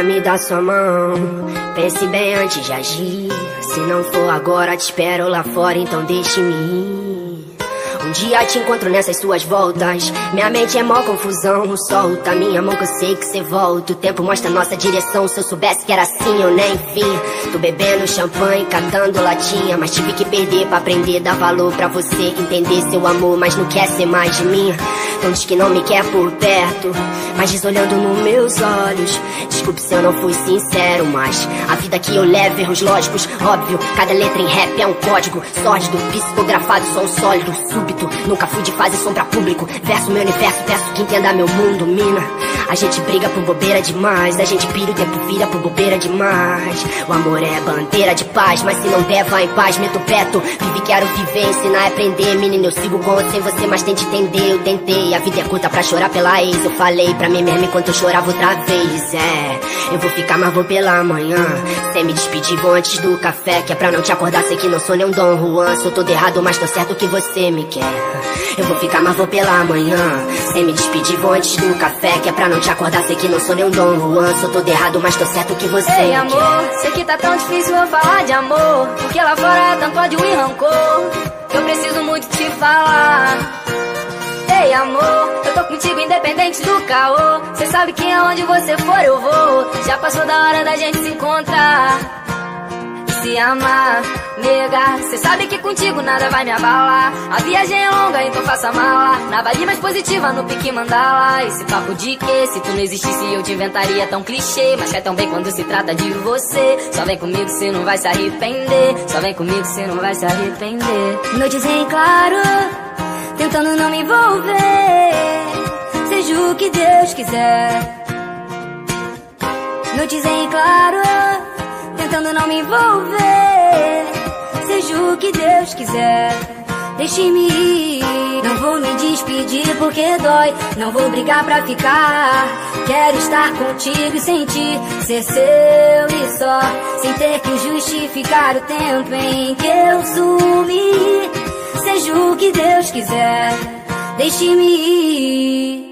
me dá sua mão. Pense bem antes de agir. Se não for agora, te espero lá fora, então deixe-me ir. Um dia te encontro nessas suas voltas. Minha mente é mó confusão. Solta minha mão que eu sei que cê volta. O tempo mostra nossa direção. Se eu soubesse que era assim, eu nem vim. Tô bebendo champanhe, catando latinha, mas tive que perder pra aprender. Dar valor pra você, entender seu amor, mas não quer ser mais de mim. Então diz que não me quer por perto, mas diz olhando nos meus olhos. Desculpe se eu não fui sincero, mas a vida que eu levo, erros lógicos, óbvio. Cada letra em rap é um código sórdido, psicografado, som sólido, súbito. Nunca fui de fazer som pra público. Verso meu universo, peço que entenda meu mundo, mina. A gente briga por bobeira demais, a gente pira, o tempo vira por bobeira demais. O amor é bandeira de paz, mas se não der, vai em paz. Meto o peto, vive, quero viver, ensinar a aprender. Menina, eu sigo com ou sem você, mas tente entender, eu tentei. A vida é curta pra chorar pela ex. Eu falei pra mim mesmo enquanto eu chorava outra vez. Eu vou ficar, mas vou pela manhã. Sem me despedir, vou antes do café, que é pra não te acordar, sei que não sou nem um Dom Juan. Sou todo errado, mas tô certo que você me quer. Eu vou ficar, mas vou pela manhã. Sem me despedir, vou antes do café, que é pra não te acordar, sei que não sou nem um Dom Juan. Sou todo errado, mas tô certo que você me quer. Ei, amor, sei que tá tão difícil eu falar de amor, porque lá fora é tanto ódio e rancor, que eu preciso muito te falar. Ei, amor, eu tô contigo independente do caô. Cê sabe que aonde você for eu vou. Já passou da hora da gente se encontrar e se amar, nega. Cê sabe que contigo nada vai me abalar. A viagem é longa, então faça mala. Na vibe mais positiva, no pique mandala. Esse papo de que se tu não existisse eu te inventaria tão clichê, mas cai tão bem quando se trata de você. Só vem comigo, cê não vai se arrepender. Só vem comigo, cê não vai se arrepender. Noites em claro, tentando não me envolver, seja o que Deus quiser. Noites em claro, tentando não me envolver, seja o que Deus quiser. Deixe-me ir, não vou me despedir porque dói. Não vou brigar pra ficar, quero estar contigo e sentir ser seu e só, sem ter que justificar o tempo em que eu sumi. Seja o que Deus quiser, deixe-me ir.